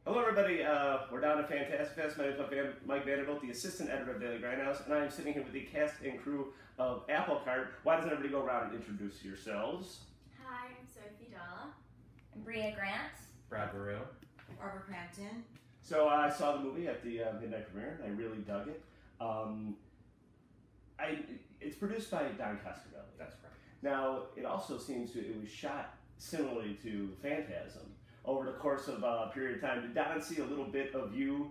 Hello, everybody. We're down at Fantastic Fest. My name is Mike Vanderbilt, the assistant editor of Daily Grindhouse, and I am sitting here with the cast and crew of Apple Cart. Why doesn't everybody go around and introduce yourselves? Hi, I'm Sophie Dalla. I'm Bria Grant. Brad Baru. Barbara Crampton. So I saw the movie at the midnight premiere, and I really dug it. It's produced by Don Coscarelli. That's right. Now, it also seems it was shot similarly to Phantasm. Over the course of a period of time, did Don see a little bit of you,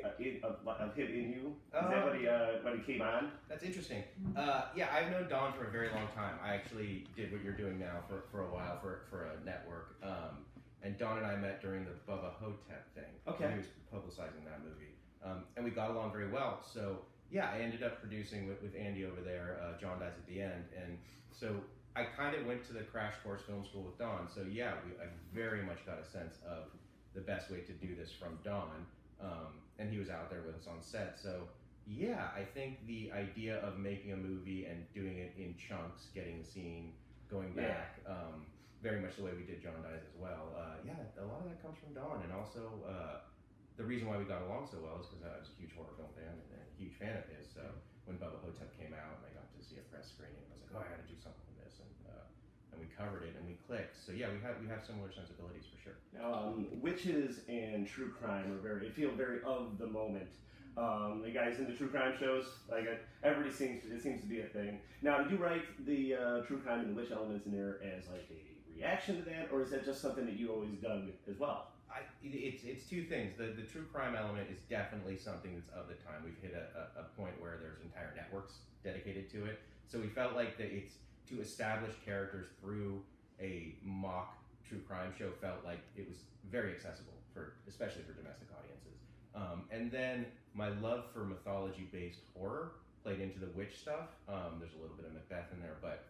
of him in you? Is that when he came on? That's interesting. Yeah, I've known Don for a very long time. I actually did what you're doing now for a while for a network. And Don and I met during the Bubba Hotep thing. Okay. He was publicizing that movie. And we got along very well. So, yeah, I ended up producing with Andy over there, John Dies at the End. And so I kind of went to the Crash Course Film School with Don. So, yeah, I very much got a sense of the best way to do this from Don. And he was out there with us on set. So, yeah, I think the idea of making a movie and doing it in chunks, getting the scene, going back, very much the way we did John Dies as well. Yeah, a lot of that comes from Don. And also, the reason why we got along so well is because I was a huge horror film fan and a huge fan of his. So when Bubba Hotep came out and I got to see a press screening, I was like, oh, I got to do something with this. And we covered it and we clicked. So yeah, we have similar sensibilities for sure. Now, witches and true crime feel very of the moment. The guys into true crime shows, everybody seems to be a thing. Now, did you write the true crime and the witch elements in there as like a reaction to that, or is that just something that you always done as well? It's two things. The true crime element is definitely something that's of the time. We've hit a point where there's entire networks dedicated to it. So we felt like that it's to establish characters through a mock true crime show felt like it was very accessible especially for domestic audiences. And then my love for mythology-based horror played into the witch stuff. There's a little bit of Macbeth in there, but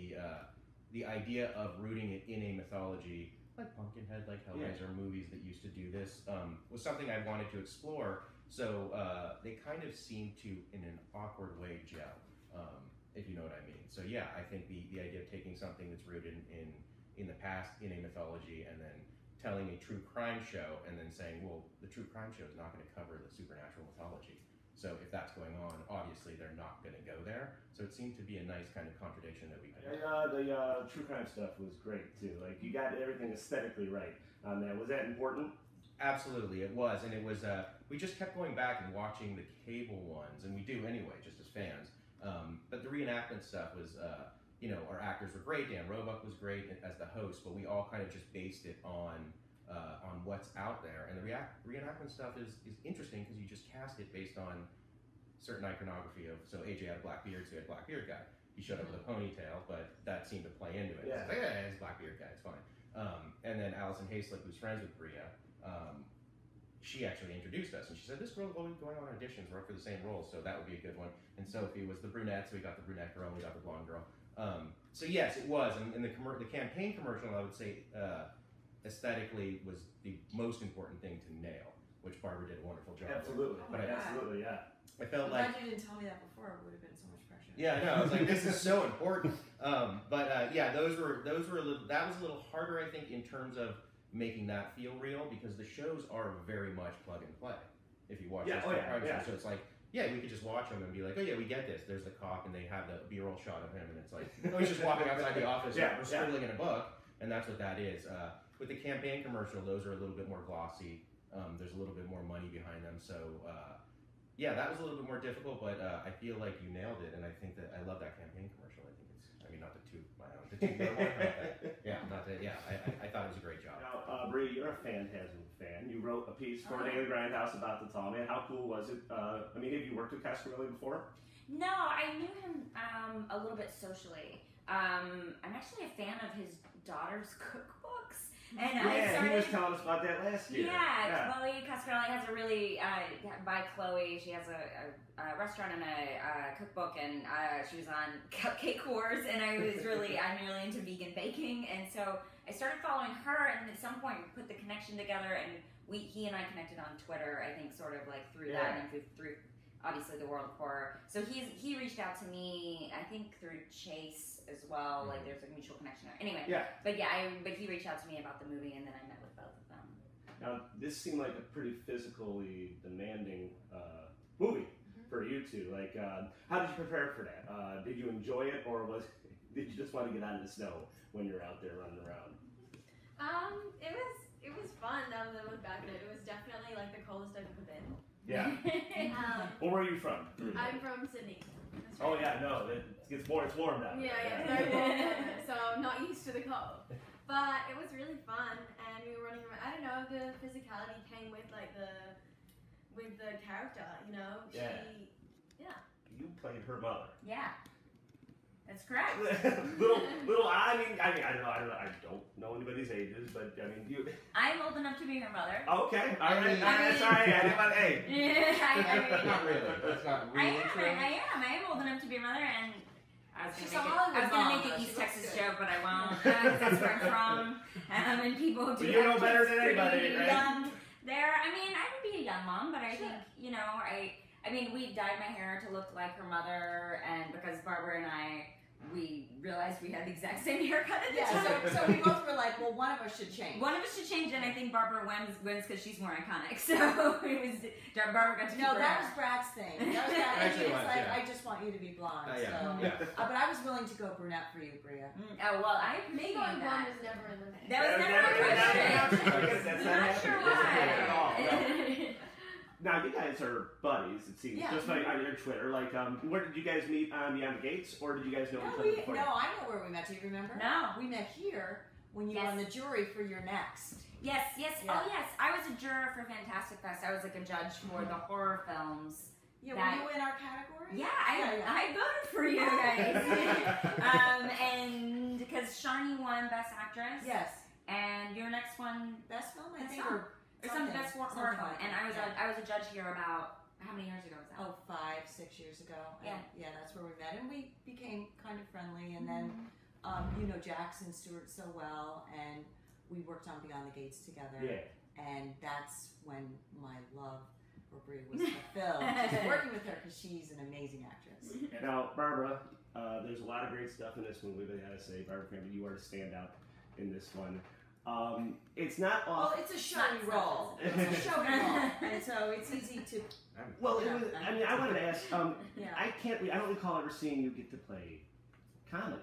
the idea of rooting it in a mythology like Pumpkinhead, like Hellraiser movies that used to do this, was something I wanted to explore. So they kind of seem to, in an awkward way, gel, if you know what I mean. So yeah, I think the idea of taking something that's rooted in the past, in a mythology, and then telling a true crime show, and then saying, well, the true crime show is not going to cover the supernatural mythology. So if that's going on, obviously they're not going to go there. So it seemed to be a nice kind of contradiction that we could. The true crime stuff was great too. Like you got everything aesthetically right on that. Was that important? Absolutely, it was, and it was. We just kept going back and watching the cable ones, and we do anyway, just as fans. But the reenactment stuff was, our actors were great. Dan Roebuck was great as the host, but we all kind of just based it on what's out there. And the reenactment stuff is interesting because you just cast it based on certain iconography of. So AJ had a black beard, so he had a black beard guy. He showed up with a ponytail, but that seemed to play into it. Yeah. It's like, it's a black beard guy, it's fine. And then Allison Hayslip, who's friends with Bria, she actually introduced us, and she said, this girl will be going on auditions, we're up for the same role, so that would be a good one. And Sophie was the brunette, so we got the brunette girl, and we got the blonde girl. So yes, it was, and the campaign commercial, I would say, aesthetically was the most important thing to nail, which Barbara did a wonderful job Absolutely, with. Absolutely, yeah. I felt I'm like... glad you didn't tell me that before, it would have been so much pressure. Yeah, I know, I was like, this is so important. Yeah, those were a little, that was a little harder, I think, in terms of making that feel real, because the shows are very much plug and play. If you watch those crime shows, so it's like, yeah, we could just watch them and be like, oh yeah, we get this. There's the cop, and they have the B-roll shot of him, and it's like, oh, he's just walking outside the office, or scribbling in a book, and that's what that is. With the campaign commercial, those are a little bit more glossy. There's a little bit more money behind them, so yeah, that was a little bit more difficult, but I feel like you nailed it, and I think that I love that campaign commercial. I think not to toot my own, I thought it was a great job. Now, Brie, you're a Phantasm fan. You wrote a piece for Daily Grindhouse about the Tall Man. How cool was it? Have you worked with Coscarelli before? No, I knew him a little bit socially. I'm actually a fan of his daughter's cookbooks. And he was telling us about that last year. Yeah. Chloe Coscarelli has a really, by Chloe, she has a restaurant and a cookbook, and she was on Cupcake Wars, and I'm really into vegan baking, and so I started following her, and at some point we put the connection together, and he and I connected on Twitter, I think, sort of like through that, and through obviously the World of Horror. So he reached out to me, I think through Chase as well, like there's a mutual connection there. Anyway, but he reached out to me about the movie, and then I met with both of them. Now, this seemed like a pretty physically demanding movie for you two. Like, how did you prepare for that? Did you enjoy it, or did you just want to get out of the snow when you're out there running around? It was fun now that I look back at it. It was definitely like the coldest I've ever been. Yeah. Where are you from? I'm from Sydney. Oh yeah, no, it's warm down there. Yeah, very warm down there, so I'm not used to the cold. But it was really fun, and we were running around. I don't know, the physicality came with like with the character, you know. Yeah. You played her mother. Yeah, that's correct. little. I mean, I don't know. I don't know anybody's ages, but I mean, you. I'm old enough to be her mother. Okay, all right. Sorry, I didn't want to. Hey. Yeah, Not really. That's not really true. I am old enough to be a mother, and I was She's gonna a make Hollywood an mom, East she looks Texas good. joke, but I won't. 'Cause that's where I'm from, and people do. But you know have better kids than anybody, pretty right? young there. I mean, I would be a young mom, but I think I mean, we dyed my hair to look like her mother, and because Barbara and we realized we had the exact same haircut at the Yeah, time. so we both were like, well, one of us should change. One of us should change, and I think Barbara wins because she's more iconic. So it was Barbara got to keep No, her that hair. was Brad's thing. That was Brad's Actually thing. It's was, like, yeah. I just want you to be blonde. Yeah. So. Yeah. But I was willing to go brunette for you, Bria. Oh well, I Me appreciate going blonde that. was never in the mix. That was never a question. That's Not sure why. Now you guys are buddies. It seems Yeah. just like on your Twitter. Like, where did you guys meet on Beyond the Gates, or did you guys know each other before? No, I know where we met. Do you remember? No. We met here when you Yes. were on the jury for your next. Yes. Yeah. Oh yes, I was a juror for Fantastic Fest. I was like a judge for the horror films. Yeah, That- were you in our category? Yeah, I voted for you guys. And because Shawnee won Best Actress. Yes. And your next one, Best film, I Best think, film. or or some best horror something film. like And that, I was a judge here about how many years ago was that? 5-6 years ago. Yeah. Yeah, that's where we met, and we became kind of friendly. And then, you know Jackson Stewart so well, and we worked on Beyond the Gates together. Yeah. And that's when my love for Bria was fulfilled. Just working with her because she's an amazing actress. Now, Barbara, there's a lot of great stuff in this movie, but I gotta say, Barbara Crampton, you are to stand out in this one. It's not Well, off. it's a showy role. It's a showy role, and so it's easy to. Well, it was, I mean, I wanted to ask. Yeah. I don't recall ever seeing you get to play comedy.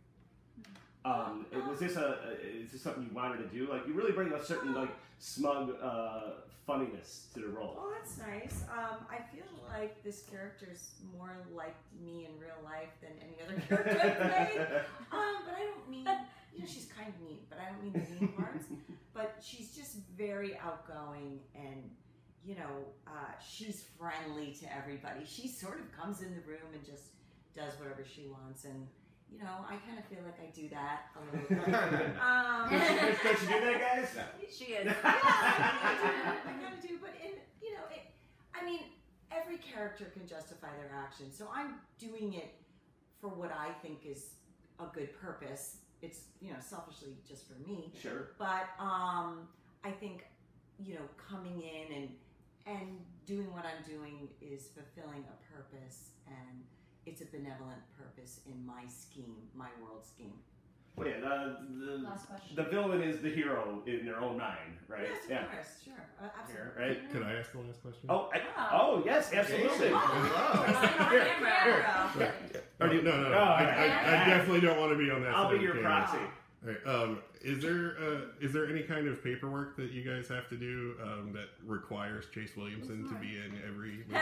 Was this is this something you wanted to do? Like, you really bring a certain like smug funniness to the role. Oh, that's nice. I feel like this character's more like me in real life than any other character I've played. But I don't mean, she's kind of mean, but I don't mean the mean parts. But she's just very outgoing, and she's friendly to everybody. She sort of comes in the room and just does whatever she wants, and I kind of feel like I do that a little bit. Don't you do that, guys? She is. Yeah, I kind of do, but I mean, every character can justify their actions, so I'm doing it for what I think is a good purpose. It's selfishly just for me, Sure. but I think coming in and doing what I'm doing is fulfilling a purpose, and it's a benevolent purpose in my scheme, my world scheme. Well, yeah, Last question. the villain is the hero in their own mind, right? Yes, of course, sure, absolutely. Here, right? Can I ask the last question? Oh, yes, absolutely. Oh, no, no. No, I definitely don't want to be on that. I'll side be of your the camera. proxy. All right, is there any kind of paperwork that you guys have to do that requires Chase Williamson to be in every movie?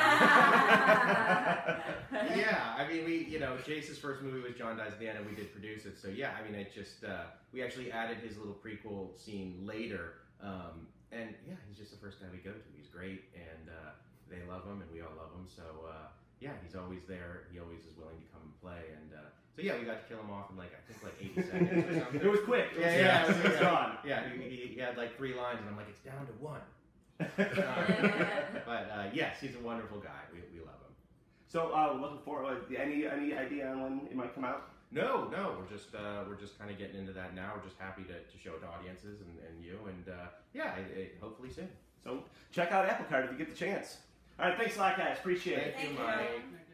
Yeah, I mean, Chase's first movie was John Dies at the End, and we did produce it. So yeah, I mean, it just we actually added his little prequel scene later, and yeah, he's just the first guy we go to. He's great, and they love him, and we all love him. So yeah, he's always there. He always is willing to come and play, and so yeah, we got to kill him off in like 80 seconds or something. It was quick. Yeah, it was gone. Yeah, he had like 3 lines, and I'm like, it's down to 1. But yes, he's a wonderful guy. We love him. So, looking forward. Any idea on when it might come out? No, we're just kind of getting into that now. We're just happy to show it to audiences and you, and yeah, hopefully soon. So, check out Apple Card if you get the chance. All right, thanks a lot, guys. Appreciate it. Thank you, Thank you. Mike.